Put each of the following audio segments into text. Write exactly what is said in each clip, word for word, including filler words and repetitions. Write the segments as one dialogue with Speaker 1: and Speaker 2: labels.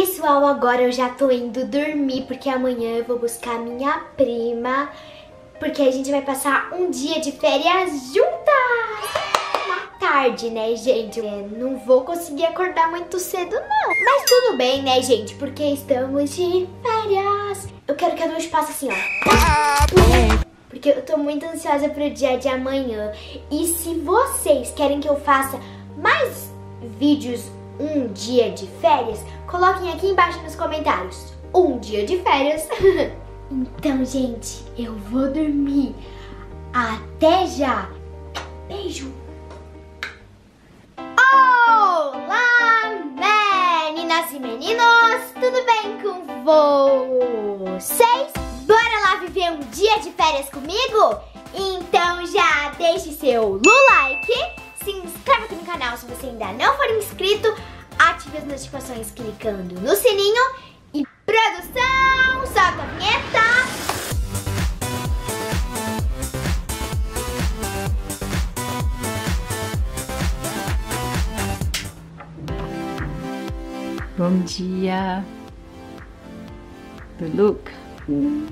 Speaker 1: Pessoal, agora eu já tô indo dormir, porque amanhã eu vou buscar minha prima, porque a gente vai passar um dia de férias juntas. Na tarde, né, gente? É, não vou conseguir acordar muito cedo, não. Mas tudo bem, né, gente? Porque estamos de férias. Eu quero que a luz passe assim, ó. Porque eu tô muito ansiosa pro dia de amanhã. E se vocês querem que eu faça mais vídeos um dia de férias, coloquem aqui embaixo nos comentários. Um dia de férias. Então, gente, eu vou dormir. Até já. Beijo. Olá, meninas e meninos. Tudo bem com vocês? Bora lá viver um dia de férias comigo? Então já deixe seu like. Se inscreva aqui no canal se você ainda não for inscrito. Ative as notificações clicando no sininho. E produção, solta a vinheta.
Speaker 2: Bom dia, Lulu. Hum.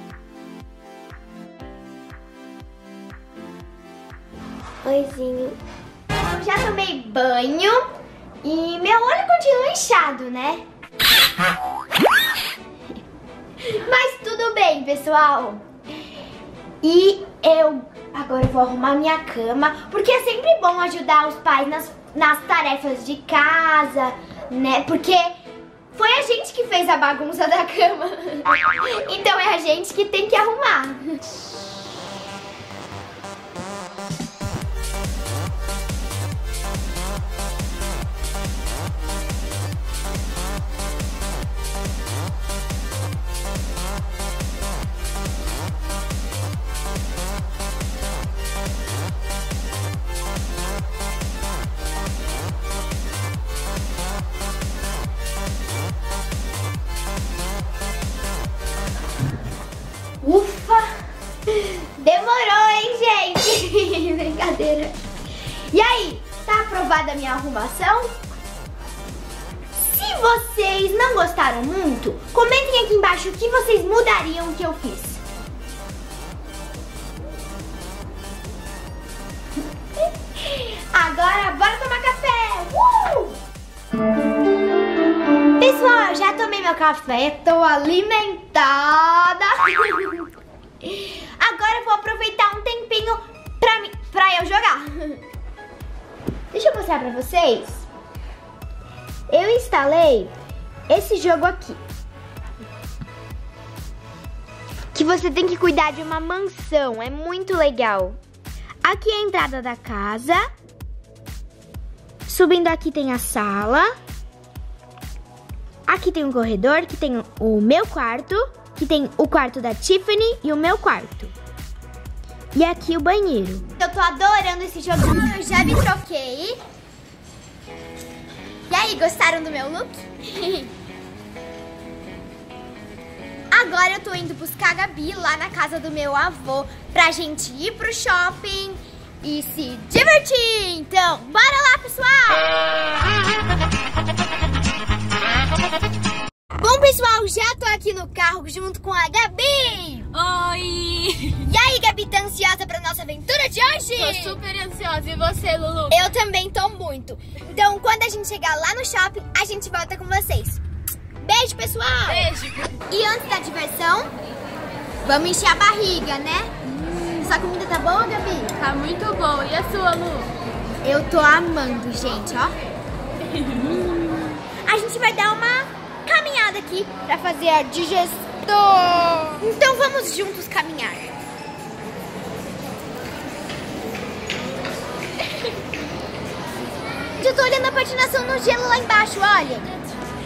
Speaker 1: Oizinho. Eu já tomei banho e meu olho continua inchado, né? Mas tudo bem, pessoal. E eu agora vou arrumar minha cama, porque é sempre bom ajudar os pais nas, nas tarefas de casa, né? Porque foi a gente que fez a bagunça da cama. Então é a gente que tem que arrumar. Ufa! Demorou, hein, gente? Brincadeira. E aí, tá aprovada a minha arrumação? Se vocês não gostaram muito, comentem aqui embaixo o que vocês mudariam que eu fiz. Agora, bora tomar café! Uh! Pessoal, eu já tomei meu café, tô alimentada. Agora eu vou aproveitar um tempinho pra, mim, pra eu jogar. Deixa eu mostrar pra vocês. Eu instalei esse jogo aqui, que você tem que cuidar de uma mansão, é muito legal. Aqui é a entrada da casa. Subindo aqui tem a sala. Aqui tem um corredor, que tem o meu quarto, que tem o quarto da Tiffany e o meu quarto. E aqui o banheiro. Eu tô adorando esse jogo. Eu já me troquei. E aí, gostaram do meu look? Agora eu tô indo buscar a Gabi lá na casa do meu avô pra gente ir pro shopping e se divertir. Então, bora lá, pessoal! Bom, pessoal, já tô aqui no carro junto com a Gabi.
Speaker 3: Oi!
Speaker 1: E aí, Gabi, tá ansiosa pra nossa aventura de hoje?
Speaker 3: Tô super ansiosa. E você, Lulu?
Speaker 1: Eu também tô muito. Então, quando a gente chegar lá no shopping, a gente volta com vocês. Beijo, pessoal!
Speaker 3: Beijo!
Speaker 1: E antes da diversão, vamos encher a barriga, né? Hum, sua comida tá boa, Gabi?
Speaker 3: Tá muito boa. E a sua, Lu?
Speaker 1: Eu tô amando, gente, ó. A gente vai dar uma caminhada aqui pra fazer a digestão. Então vamos juntos caminhar. Eu tô olhando a patinação no gelo lá embaixo, olha.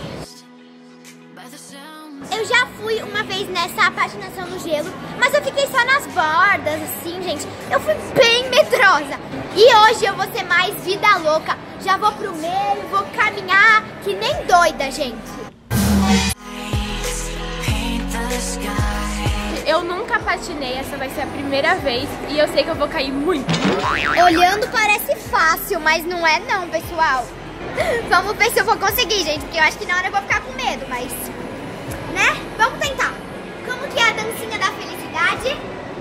Speaker 1: Eu já fui uma vez nessa patinação no gelo, mas eu fiquei só nas bordas, assim, gente. Eu fui bem medrosa. E hoje eu vou ser mais vida louca. Já vou pro meio, vou caminhar que nem doida, gente.
Speaker 3: Eu nunca patinei, essa vai ser a primeira vez e eu sei que eu vou cair muito.
Speaker 1: Olhando parece fácil, mas não é não, pessoal. Vamos ver se eu vou conseguir, gente, porque eu acho que na hora eu vou ficar com medo. mas, né? Vamos tentar. Como que é a dancinha da felicidade?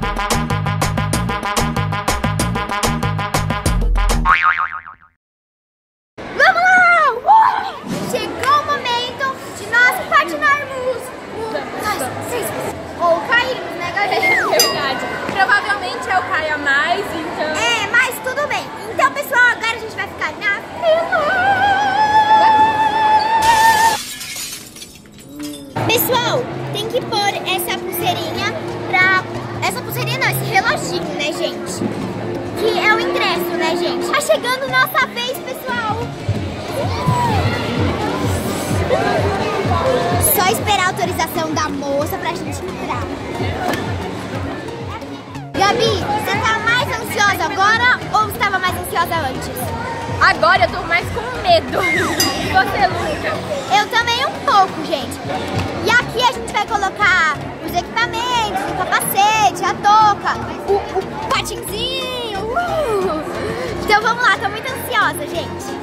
Speaker 1: Vamos lá! Uh! Chegou o momento de nós patinarmos. Nós, seis, ou cairmos, né, galera?
Speaker 3: É verdade. Provavelmente eu caia mais, então...
Speaker 1: É, mas tudo bem. Então, pessoal, agora a gente vai ficar na fila. Pessoal, tem que pôr essa pulseirinha pra... Essa pulseirinha não, esse reloginho, né, gente? Que é o ingresso, né, gente? Tá chegando nossa vez, pessoal. Só esperar a autorização da moça pra gente entrar. Gabi, você tá mais ansiosa agora ou você estava mais ansiosa antes?
Speaker 3: Agora eu tô mais com medo. E você, Luca?
Speaker 1: Eu também um pouco, gente. E aqui a gente vai colocar os equipamentos, o capacete, a touca, o, o patinzinho. Uh! Então vamos lá, tô muito ansiosa, gente.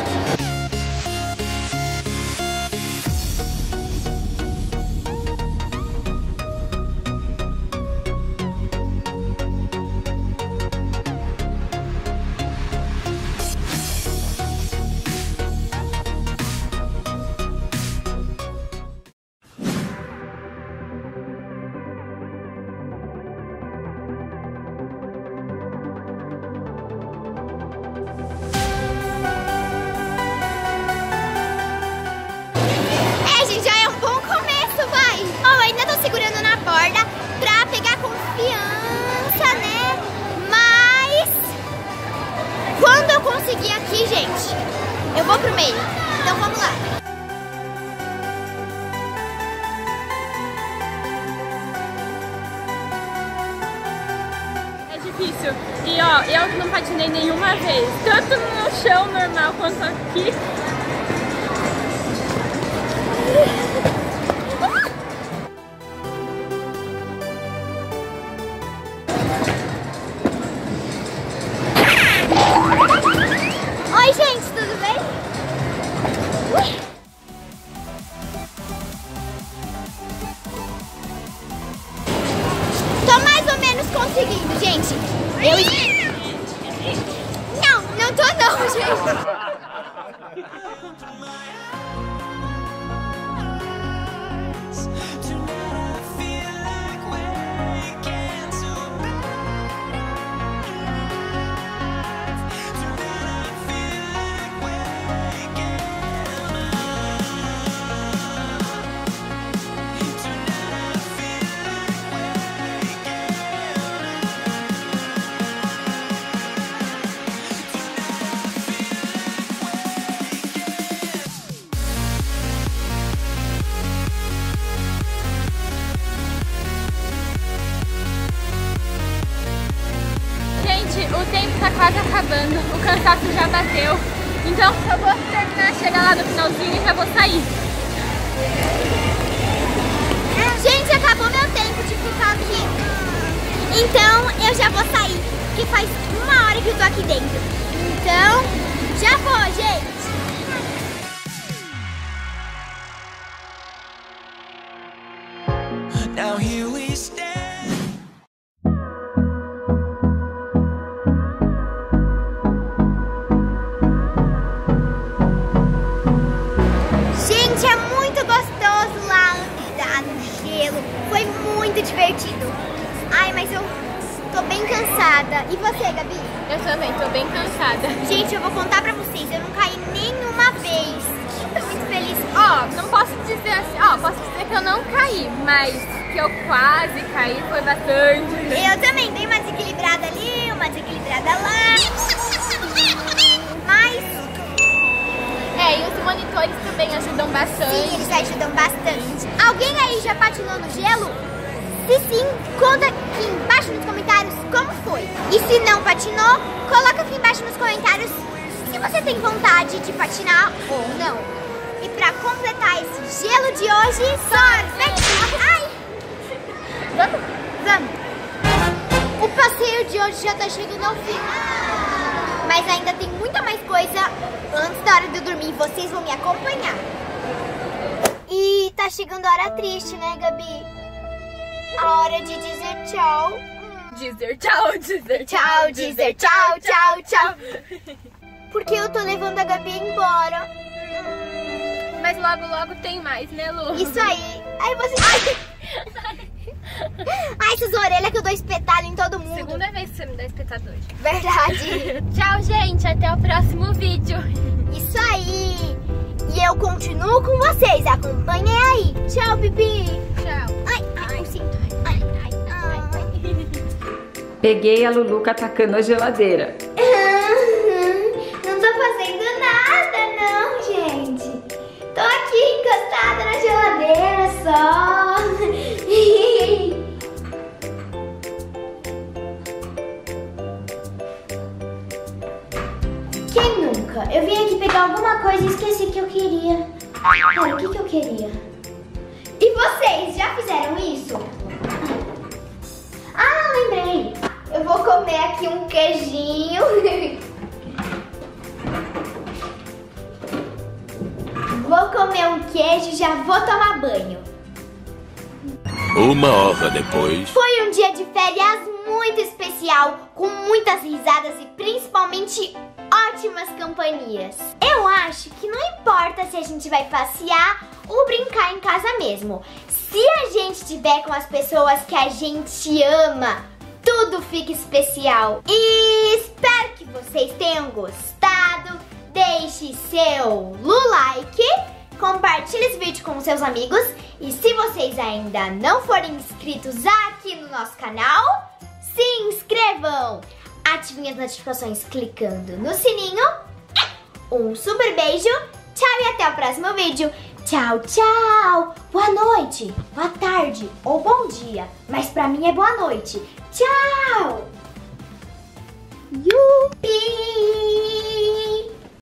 Speaker 1: Conseguir aqui, gente, eu vou pro meio. Então vamos lá.
Speaker 3: É difícil. E ó, eu não patinei nenhuma vez. Tanto no chão normal quanto aqui.
Speaker 1: Oi, gente, tudo bem? Ui. Tô mais ou menos conseguindo, gente. Eu... Não, não tô não, gente.
Speaker 3: O tempo tá quase acabando, o cansaço já bateu. Então eu vou terminar, chegar lá no finalzinho e já vou sair.
Speaker 1: Gente, acabou meu tempo de ficar aqui. Então eu já vou sair, porque faz uma hora que eu tô aqui dentro. Então, já vou, gente.
Speaker 4: Now here we stand.
Speaker 1: Gente, é muito gostoso lá andar no gelo. Foi muito divertido. Ai, mas eu tô bem cansada. E você, Gabi?
Speaker 3: Eu também tô bem cansada.
Speaker 1: Gente, eu vou contar pra vocês, eu não caí nenhuma vez. Tô muito feliz.
Speaker 3: Ó, não posso dizer assim, ó, posso dizer que eu não caí, mas que eu quase caí foi bastante.
Speaker 1: Eu também dei uma desequilibrada ali, uma desequilibrada lá. Mas...
Speaker 3: É, e os monitores também ajudam bastante.
Speaker 1: Sim, eles ajudam bastante. Alguém aí já patinou no gelo? Se sim, conta aqui embaixo nos comentários como foi. E se não patinou, coloca aqui embaixo nos comentários se você tem vontade de patinar ou não. E pra completar esse gelo de hoje, sorvete! Ai!
Speaker 3: Vamos?
Speaker 1: Vamos! O passeio de hoje já tá chegando ao fim. Mas ainda tem muita mais coisa antes da hora de eu dormir. Vocês vão me acompanhar. E tá chegando a hora triste, né, Gabi? A hora de dizer tchau.
Speaker 3: Dizer tchau, dizer
Speaker 1: Tchau, dizer tchau, tchau, tchau. Porque eu tô levando a Gabi embora.
Speaker 3: Mas logo, logo tem mais, né, Lu?
Speaker 1: Isso aí. Aí você... Ai, essas orelhas que eu dou espetalho em todo mundo.
Speaker 3: Segunda vez que você me dá espetador.
Speaker 1: Verdade.
Speaker 3: Tchau, gente. Até o próximo vídeo.
Speaker 1: Isso aí. E eu continuo com vocês. Acompanhem aí. Tchau, Bibi.
Speaker 3: Tchau.
Speaker 1: Ai, ai, eu sinto. Ai, ai, ai.
Speaker 2: Peguei a Luluca atacando a geladeira.
Speaker 1: Não tô fazendo nada, não, gente. Tô aqui encostada na geladeira só. Quem nunca? Eu vim aqui pegar alguma coisa e esqueci que eu queria. Pera, o que que eu queria? E vocês, já fizeram isso? Ah, lembrei. Eu vou comer aqui um queijinho. Vou comer um queijo e já vou tomar banho.
Speaker 4: Uma hora depois.
Speaker 1: Foi um dia de férias muito especial, com muitas risadas e principalmente ótimas companhias. Eu acho que não importa se a gente vai passear ou brincar em casa mesmo. Se a gente estiver com as pessoas que a gente ama, tudo fica especial. E espero que vocês tenham gostado. Deixe seu like, compartilhe esse vídeo com seus amigos. E se vocês ainda não forem inscritos aqui no nosso canal, se inscrevam. Ativem as notificações clicando no sininho. Um super beijo. Tchau e até o próximo vídeo. Tchau, tchau. Boa noite, boa tarde ou bom dia. Mas pra mim é boa noite. Tchau. Yu.